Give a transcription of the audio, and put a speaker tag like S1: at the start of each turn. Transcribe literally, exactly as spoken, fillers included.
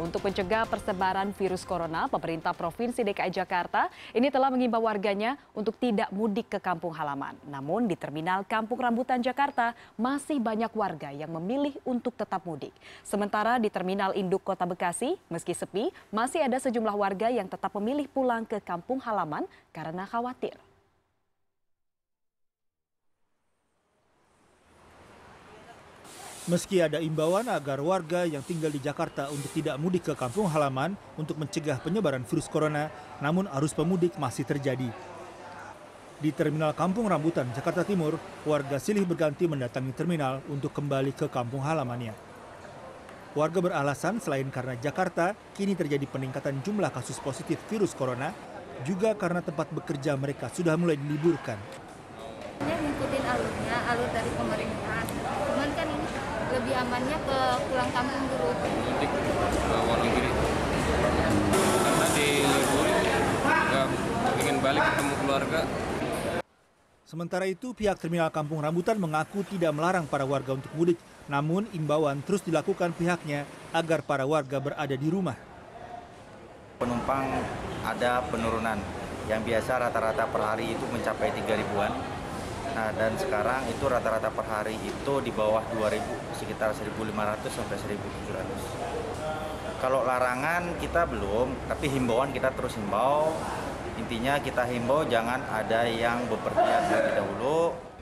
S1: Untuk mencegah persebaran virus corona, pemerintah Provinsi D K I Jakarta ini telah mengimbau warganya untuk tidak mudik ke kampung halaman. Namun di Terminal Kampung Rambutan Jakarta masih banyak warga yang memilih untuk tetap mudik. Sementara di Terminal Induk Kota Bekasi, meski sepi, masih ada sejumlah warga yang tetap memilih pulang ke kampung halaman karena khawatir.
S2: Meski ada imbauan agar warga yang tinggal di Jakarta untuk tidak mudik ke kampung halaman untuk mencegah penyebaran virus corona, namun arus pemudik masih terjadi. Di Terminal Kampung Rambutan, Jakarta Timur, warga silih berganti mendatangi terminal untuk kembali ke kampung halamannya. Warga beralasan selain karena Jakarta kini terjadi peningkatan jumlah kasus positif virus corona, juga karena tempat bekerja mereka sudah mulai diliburkan.
S3: Ngikutin alurnya, alur dari pemerintah. Cuman kan ini lebih amannya ke pulang kampung dulu.
S4: Mudik ke Wonogiri. Karena di liburin nggak ingin balik ketemu keluarga.
S2: Sementara itu, pihak Terminal Kampung Rambutan mengaku tidak melarang para warga untuk mudik, namun imbauan terus dilakukan pihaknya agar para warga berada di rumah.
S5: Penumpang ada penurunan, yang biasa rata-rata per hari itu mencapai tiga ribuan. Nah, dan sekarang itu rata-rata per hari itu di bawah dua ribu, sekitar seribu lima ratus sampai seribu tujuh ratus. Kalau larangan kita belum, tapi himbauan kita terus himbau. Intinya kita himbau jangan ada yang bepergian terlebih dahulu.